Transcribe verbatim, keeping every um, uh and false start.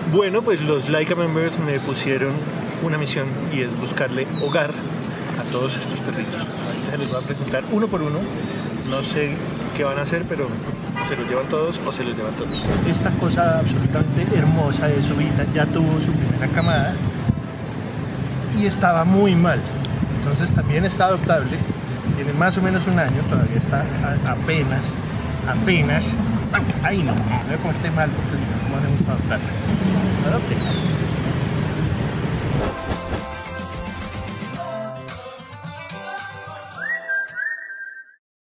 Bueno, pues los Laika Members me pusieron una misión y es buscarle hogar a todos estos perritos. Ahorita se los voy a presentar uno por uno. No sé qué van a hacer, pero o se los llevan todos o se los llevan todos. Esta cosa absolutamente hermosa de su vida ya tuvo su primera camada y estaba muy mal. Entonces también está adoptable. Tiene más o menos un año, todavía está a, apenas, apenas. Ahí no, no me esté mal porque no hacemos para adoptarla. Adopte.